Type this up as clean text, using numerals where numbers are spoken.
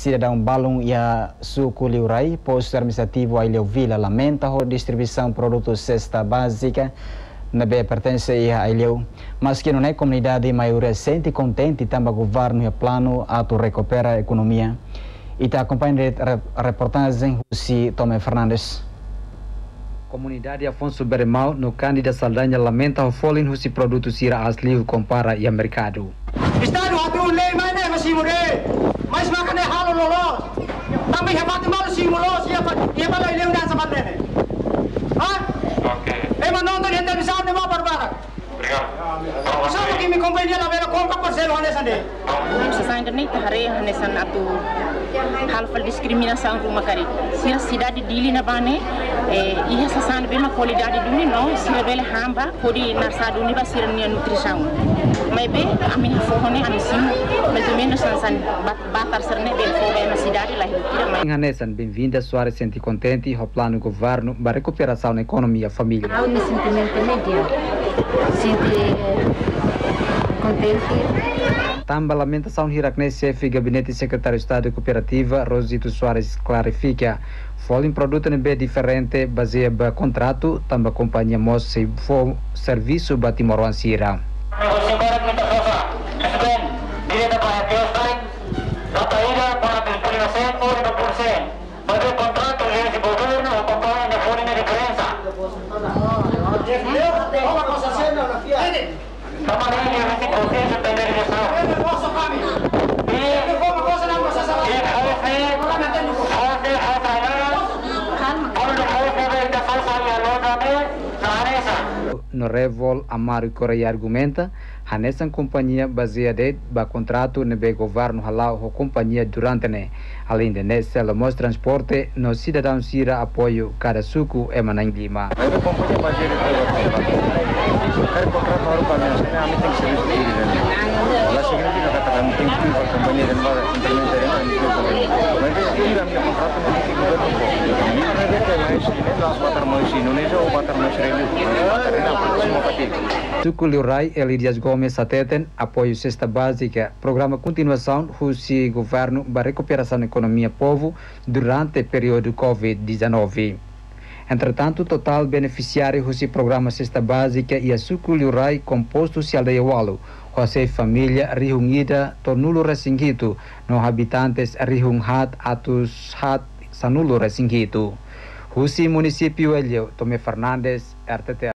Sidadaun Balun e a suku liurai, posto administrativo Aileu Vila Lamenta, distribuição produtos Sesta Bazika, na B pertence a Aileu, mas que não é comunidade maioria sente e contente também o governo e plano a recuperar a economia. E está acompanhando a reportagem de Tomé Fernandes. Comunidade Afonso Beremau, no Cândida Saldanha, lamenta o folin husi produtos ira asli compara e mercado. Estado atu lei mai ne masimure, mas makane halo lolos. Também reparte mal simulos ia para Aileu dan sabat ne. Ha? Okay. Mas não tem televisão nem barbara. Obrigado. Sabe que me companhia la vera compra parcelo hanesande. Sa sa internet hari hanesan atu halfal diskriminação rumah kari. Sira cidade dili na bane ia sa san bema qualidade duni no sira bele hamba podi narsa duni ba sira nia nutrição. Mai be ami fohone ami sim mais ou menos san batar serne bel fo na cidade lá tira mai. Hanesan bem-vinda Soares sente contente o plano governo para recuperação na economia família. Há um sentimento média. Sente contente. Também lamentação hirakne chefe gabinete secretário de Estado cooperativa Rosito Soares clarifica foi um produto bem diferente baseado no contrato também companhia mos for serviço batimoruan sira. No Revol Amaro Correia argumenta, Hanesan companhia baseada no contrato no governo halau a companhia durante ne. Além de nesse, ela mostra transporte no Sidadaun sira apoio cada suco e manang lima. A companhia baseada no contrato baru kami kami tem serviço de lá significa que kami tem que a companhia de nova implementar mas isso kami contrato não tem que Suku Liurai, Elidias Gomes Sateten, apoio Sesta Bazika, programa continuação do governo para recuperação da economia povo durante o período Covid-19. Entretanto, o total beneficiário do programa Sesta Bazika e a Suku Liurai composto se aldeia Walu, José família reunida tornulo resinguito, no habitantes reunhat atus hat sanulo resinguito. Husi município Aileu, Tomé Fernandes, RTTL.